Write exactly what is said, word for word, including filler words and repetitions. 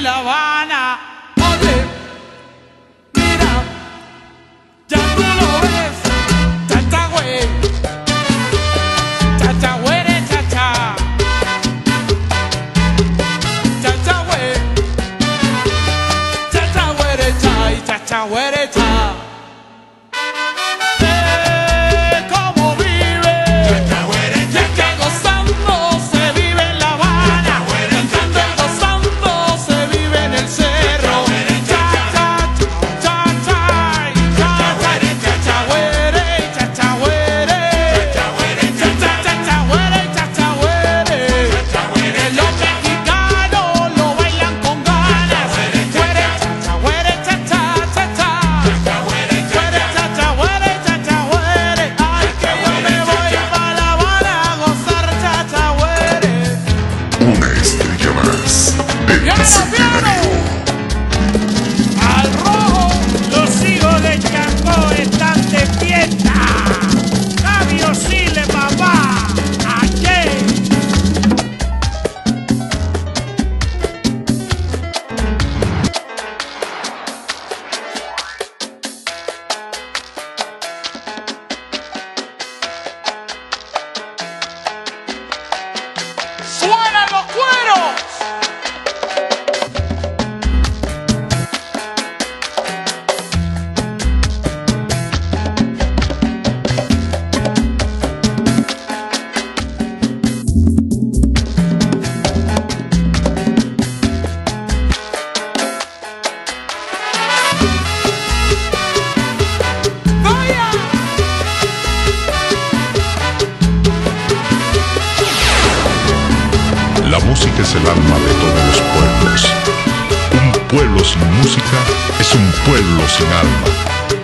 en La Habana. Oye, mira, ya tú lo ves, chacha güey, chacha güere, chacha, chacha güey, chacha güere, cha y chacha güere, cha. ¡Suenan los cueros! La música es el alma de todos los pueblos. Un pueblo sin música es un pueblo sin alma.